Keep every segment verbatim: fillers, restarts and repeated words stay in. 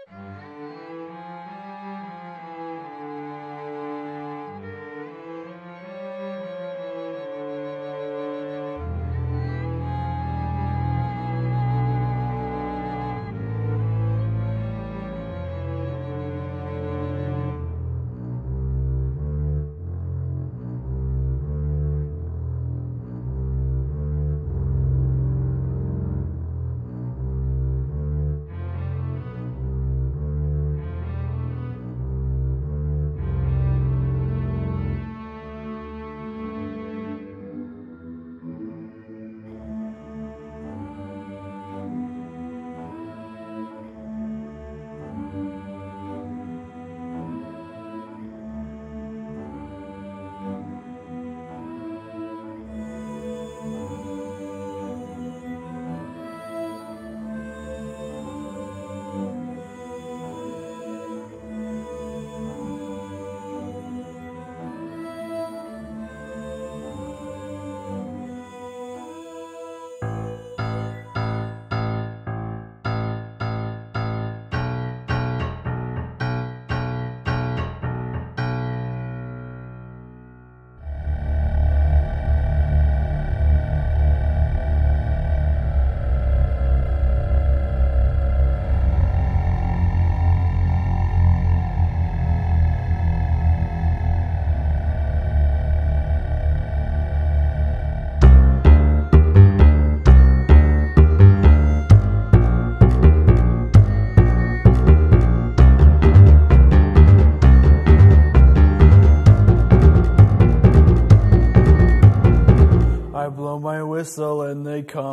I blow my whistle and they come,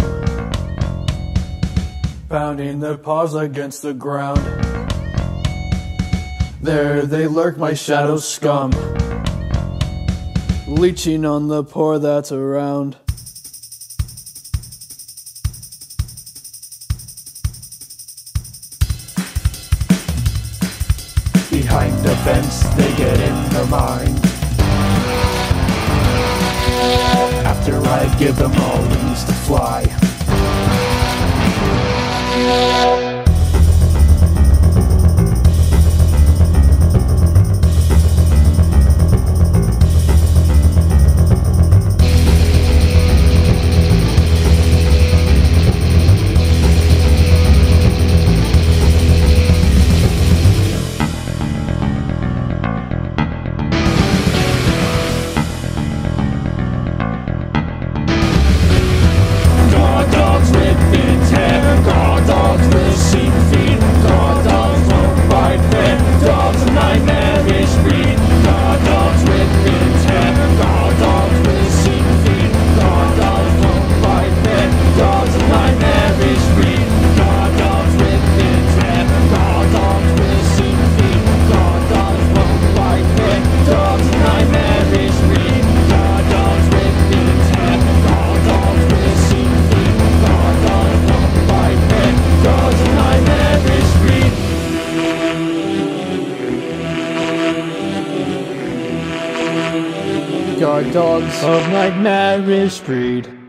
pounding their paws against the ground. There they lurk, my shadow scum, leeching on the poor that's around. Behind the fence they get in their mind. After I give them all wings to fly. Guard dogs of nightmarish breed.